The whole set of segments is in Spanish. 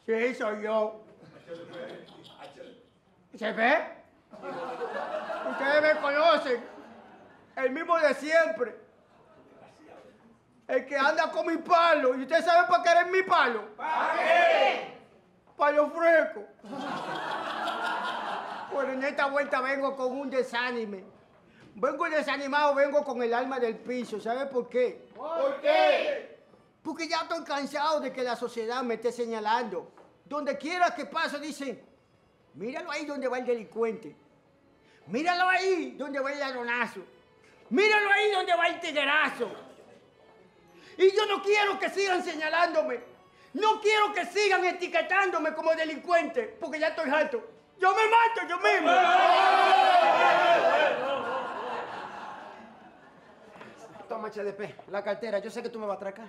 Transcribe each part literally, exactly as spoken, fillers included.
Sí, soy yo. ¿Se ve? Ustedes me conocen. El mismo de siempre. El que anda con mi palo. ¿Y ustedes saben para qué eres mi palo? ¿Para qué? Palo fresco. Bueno, en esta vuelta vengo con un desánime. Vengo desanimado, vengo con el alma del piso. ¿Sabe por qué? ¿Por qué? Porque ya estoy cansado de que la sociedad me esté señalando. Donde quiera que paso dicen, míralo ahí donde va el delincuente. Míralo ahí donde va el ladronazo. Míralo ahí donde va el tiguerazo. Y yo no quiero que sigan señalándome. No quiero que sigan etiquetándome como delincuente, porque ya estoy harto. Yo me mato yo mismo. Toma, H D P, la cartera. Yo sé que tú me vas a atracar.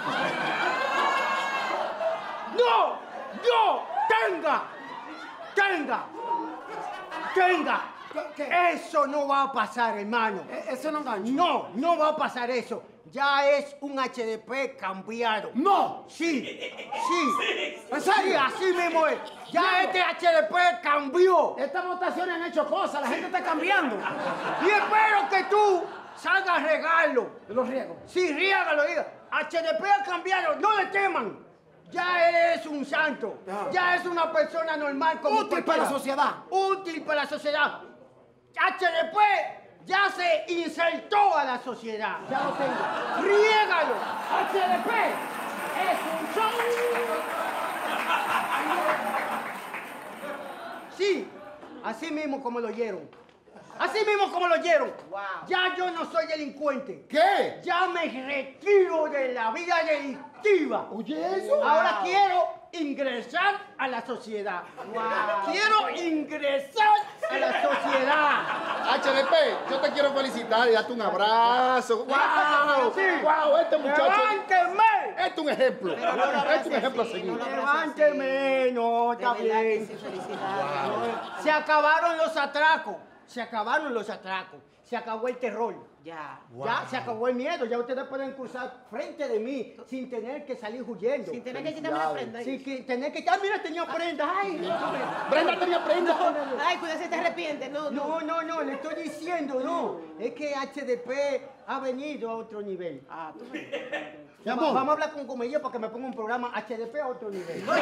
¡No! ¡Yo! ¡Tenga! ¡Tenga! ¡Tenga! ¿Qué, qué? Eso no va a pasar, hermano. ¿E eso no gancho? No, no va a pasar eso. Ya es un H D P cambiado. ¡No! Sí, sí. ¿En serio? Sí, así mismo es. Ya este H D P cambió. Estas votaciones han hecho cosas, la gente está cambiando. Y espero que tú salgas a regarlo. Los riego. Sí, riégalo, diga. H D P ha cambiado, no le teman. Ya eres un santo. Ah. Ya es una persona normal como Útil para la sociedad. Útil para la sociedad. H D P ya se insertó a la sociedad. Ya lo tengo. Riégalo. H D P es un show. Sí, así mismo como lo oyeron. Así mismo como lo oyeron. Wow. Ya yo no soy delincuente. ¿Qué? Ya me retiro de la vida delictiva. Oye, eso. Ahora quiero ingresar a la sociedad. Wow. Quiero ingresar a la sociedad. H D P, yo te quiero felicitar y darte un abrazo. ¡Wow! Sí. ¡Wow! Este muchacho. ¡Levánteme! Este es un ejemplo. Pero no lo Este es un abraces ejemplo a así, seguir. no lo abraces Levánteme, no, De está verdad que bien. sí, felicidades. Se acabaron los atracos. Se acabaron los atracos. Se acabó el terror. Ya. Ya se acabó el miedo. Ya ustedes pueden cruzar frente de mí sin tener que salir huyendo. Sin tener que quitarme la prenda. Sin que tener que... ¡Ah, mira, tenía prenda! ¡Ay! Brenda tenía prenda. Ay, cuidado si te arrepientes. No, No, no. no, no, le estoy diciendo, no. Es que H D P ha venido a otro nivel. Ah, tú me... Mi amor. Vamos a hablar con Comello para que me ponga un programa H D P a otro nivel. Vamos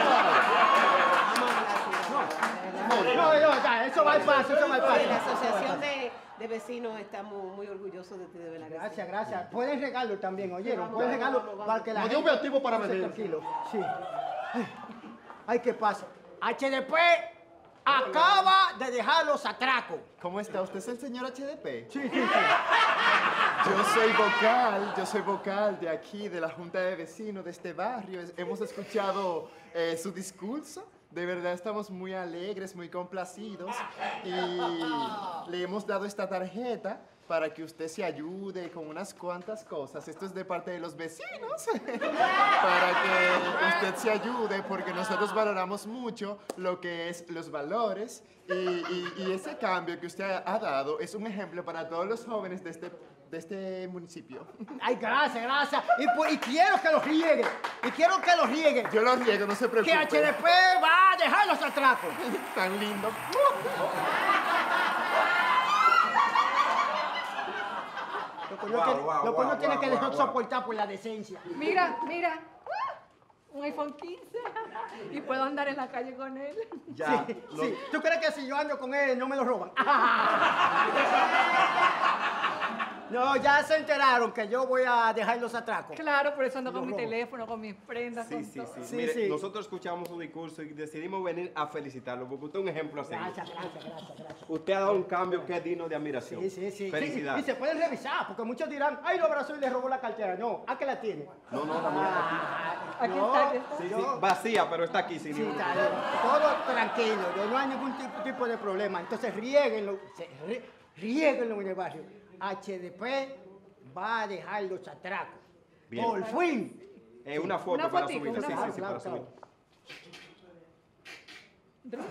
a hablar así. No, no, ya, eso va al paso, eso va al Sí, la paso. asociación de, de vecinos estamos muy orgullosos de ti, de verdad. que sí. Gracias, gracias. Pueden regalarlo también, ¿oyeron? Vamos, Pueden vamos, regalarlo vamos, para que la Como gente... yo me activo para esté venir. tranquilo. Sí. Ay, ay, ¿qué pasa? H D P acaba de dejar los atracos. ¿Cómo está? ¿Usted es el señor H D P? Sí, sí, sí. Yo soy vocal, yo soy vocal de aquí, de la Junta de Vecinos de este barrio. Es- Hemos escuchado eh, su discurso. De verdad estamos muy alegres, muy complacidos. Y le hemos dado esta tarjeta para que usted se ayude con unas cuantas cosas. Esto es de parte de los vecinos. Para que usted se ayude, porque nosotros valoramos mucho lo que es los valores. Y, y- y ese cambio que usted ha dado es un ejemplo para todos los jóvenes de este, de este municipio. Ay, gracias, gracias. Y, pues, y quiero que los riegue. Y quiero que los riegue. Yo lo riego, no se Que preocupe. H D P va a dejar los atracos. Tan lindo. Lo que no Guau, tiene, guau, lo que no guau, tiene que guau, dejar guau. soportar por la decencia. Mira, mira. Un iPhone quince. Y puedo andar en la calle con él. Ya. Sí, lo- sí. ¿Tú crees que si yo ando con él no me lo roban? No, ya se enteraron que yo voy a dejar los atracos. Claro, por eso ando Lo con mi robo. teléfono, con mis prendas, Sí, con sí, todo. sí. Sí, Mire, sí. nosotros escuchamos su discurso y decidimos venir a felicitarlo, porque usted es un ejemplo a seguir. Gracias, gracias, gracias, gracias. Usted ha dado un cambio que es digno de admiración. Sí, sí, sí. Felicidades. Sí, y se pueden revisar, porque muchos dirán, ay, lo abrazó y le robó la cartera. No, ¿a qué la tiene? No, no, la mía Aquí No, está, aquí está. sí, yo- sí, vacía, pero está aquí sin Sí, ningún está problema. bien. Todo tranquilo, yo no hay ningún tipo, tipo de problema. Entonces, riéguenlo, se- ri- riéguenlo en el barrio. H D P va a dejar los atracos. Bien. Por fin. Eh, una foto Una para fotico, subir. una Sí, foto. sí, sí, Claro, para subir. claro.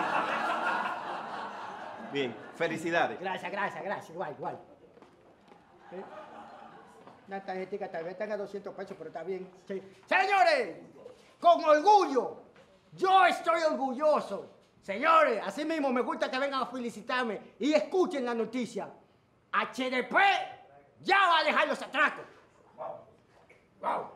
Bien, felicidades. Gracias, gracias, gracias. Igual, igual. ¿Eh? Una tarjetita tal vez tenga doscientos pesos, pero está bien. Sí. Señores, con orgullo, Yo estoy orgulloso. Señores, así mismo me gusta que vengan a felicitarme y escuchen la noticia. H D P ya va a dejar los atracos. Wow.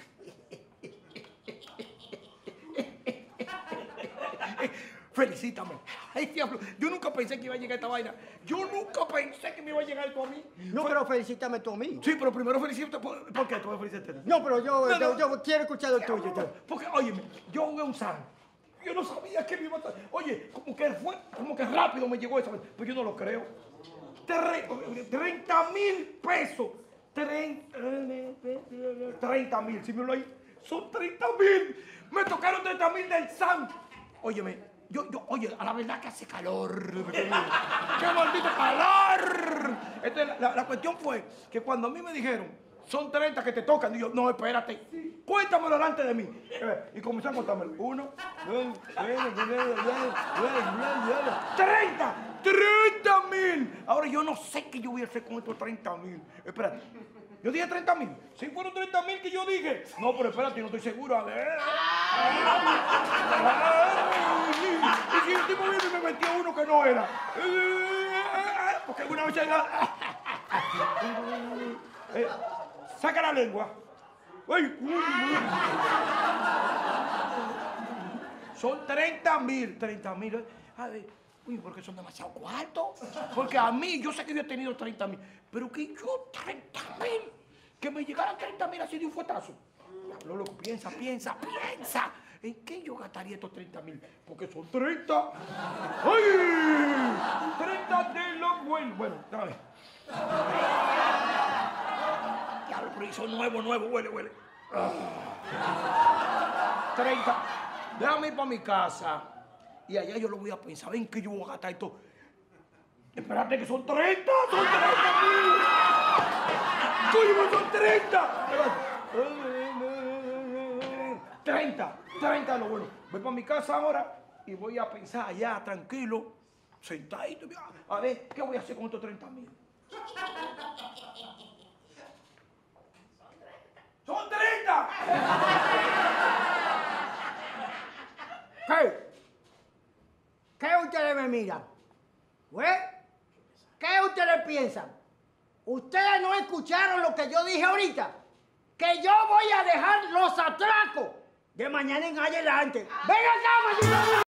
Felicítame. Ay, diablo, yo nunca pensé que iba a llegar esta vaina. Yo nunca pensé que me iba a llegar esto a mí. No, pero felicítame tú a mí. Sí, pero primero felicítame. ¿Por, ¿por qué tú me felicitas? No, pero yo, No, yo, no. yo quiero escuchar lo tuyo. yo. Porque, óyeme, yo jugué un san. Yo no sabía que me iba a estar. Oye, como que fue, como que rápido me llegó esa vez. Pues yo no lo creo. treinta mil pesos. treinta mil, si me lo hay. Son treinta mil. Me tocaron treinta mil del san. Óyeme, yo, yo, oye, a la verdad que hace calor. ¡Qué maldito calor! Entonces, la, la cuestión fue que cuando a mí me dijeron, son treinta que te tocan, y yo, no, espérate, cuéntamelo delante de mí. Eh, Y comenzaron a contármelo. Uno, dos, tres, treinta, treinta mil. Ahora yo no sé qué yo voy a hacer con estos treinta mil. Espérate. Yo dije treinta mil. Si fueron treinta mil que yo dije. No, pero espérate, no estoy seguro. A ver. Y si el tipo vino y me metió uno que no era. Porque alguna vez llega. Eh, saca la lengua. Son treinta mil. treinta mil. A ver. Uy, porque son demasiado cuartos. Porque a mí, yo sé que yo he tenido treinta mil, pero que yo treinta mil, que me llegaran treinta mil así de un fuetazo. Diablo, loco, piensa, piensa, piensa. ¿En qué yo gastaría estos treinta mil? Porque son treinta. ¡Ay! treinta de los buenos. Bueno, dame. Diablo, pero son nuevos, nuevos, huele, huele. Ah. treinta. Déjame ir para mi casa. Y allá yo lo voy a pensar, ¿en qué yo voy a gastar esto? Espérate que son treinta, son treinta mil. ¡Coño, son treinta! treinta, treinta lo bueno. Voy para mi casa ahora y voy a pensar allá, tranquilo, sentadito. A ver, ¿qué voy a hacer con estos treinta mil? ¡Son treinta! ¿Qué? ¿Qué ustedes me miran? ¿Eh? ¿Qué ustedes piensan? Ustedes no escucharon lo que yo dije ahorita. Que yo voy a dejar los atracos de mañana en adelante. ¡Ven acá, maldito!